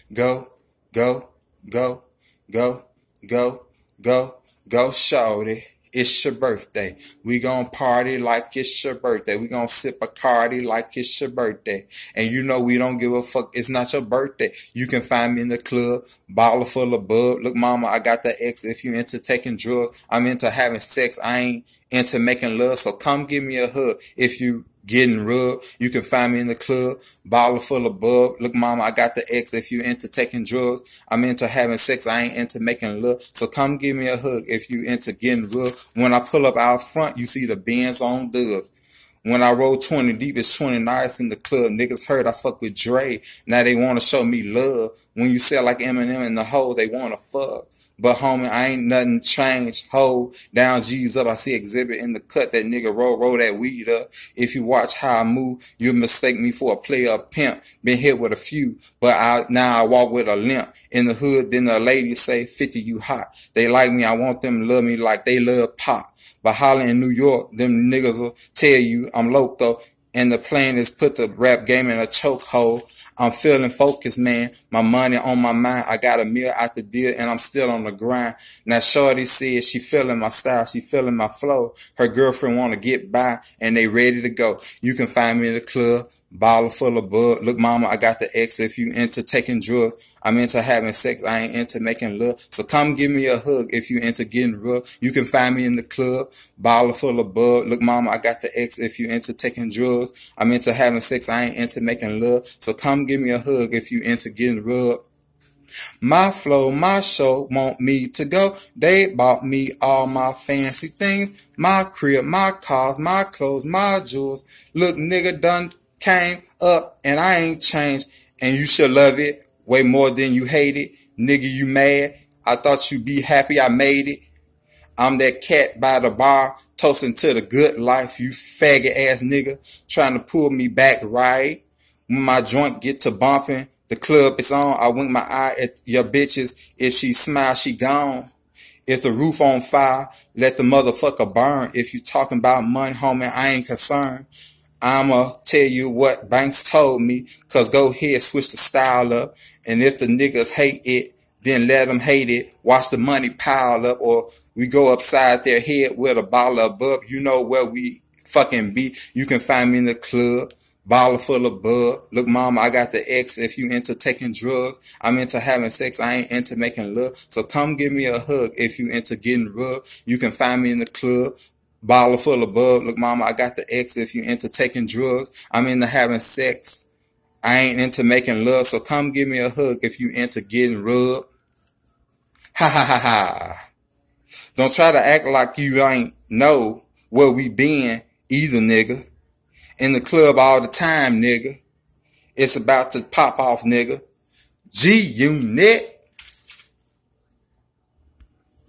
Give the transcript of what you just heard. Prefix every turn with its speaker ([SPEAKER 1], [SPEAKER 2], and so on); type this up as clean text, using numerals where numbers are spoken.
[SPEAKER 1] Go, go, go, go, go, go, go, shorty. It's your birthday. We gon' party like it's your birthday. We gon' sip a cardi like it's your birthday. And you know we don't give a fuck. It's not your birthday. You can find me in the club, bottle full of bub. Look, mama, I got the X. If you into taking drugs, I'm into having sex. I ain't into making love. So come give me a hug. If you getting rubbed, you can find me in the club, bottle full of bub. Look, mama, I got the X. If you into taking drugs, I'm into having sex. I ain't into making love. So come give me a hug if you into getting rubbed. When I pull up out front, you see the Benz on dubs. When I roll 20 deep, it's 20 nights in the club. Niggas heard I fuck with Dre. Now they want to show me love. When you sell like Eminem in the hole, they want to fuck. But homie, I ain't nothing changed. Hold down, G's up. I see exhibit in the cut. That nigga roll that weed up. If you watch how I move, you'll mistake me for a player, a pimp. Been hit with a few, but now I walk with a limp. In the hood, then the ladies say, 50, you hot. They like me. I want them to love me like they love pop. But holla in New York, them niggas will tell you I'm loco. And the plan is put the rap game in a chokehold. I'm feeling focused, man. My money on my mind. I got a meal out the deal and I'm still on the grind. Now shorty said she feeling my style. She feeling my flow. Her girlfriend want to get by and they ready to go. You can find me in the club, bottle full of bud. Look, mama, I got the X. If you into taking drugs, I'm into having sex. I ain't into making love. So come give me a hug if you into getting rough. You can find me in the club, bottle full of bud. Look, mama, I got the X. If you into taking drugs, I'm into having sex. I ain't into making love. So come give me a hug if you into getting rubbed. My flow, my show want me to go. They bought me all my fancy things. My crib, my cars, my clothes, my jewels. Look, nigga done came up and I ain't changed. And you should love it way more than you hate it. Nigga, you mad? I thought you'd be happy I made it. I'm that cat by the bar, toasting to the good life, you faggot ass nigga, trying to pull me back right. When my joint get to bumping, the club is on, I wink my eye at your bitches. If she smile, she gone. If the roof on fire, let the motherfucker burn. If you talking about money, homie, I ain't concerned. I'ma tell you what Banks told me, cause go ahead, switch the style up. And if the niggas hate it, then let them hate it. Watch the money pile up, or we go upside their head with a bottle of bub. You know where we fucking be. You can find me in the club, bottle full of bub. Look, mama, I got the X. If you into taking drugs, I'm into having sex. I ain't into making love. So come give me a hug if you into getting rubbed. You can find me in the club, bottle full of bub. Look, mama, I got the X. If you into taking drugs, I'm into having sex. I ain't into making love. So come give me a hug if you into getting rubbed. Ha ha ha ha. Don't try to act like you ain't know where we been either, nigga. In the club all the time, nigga. It's about to pop off, nigga. G-Unit.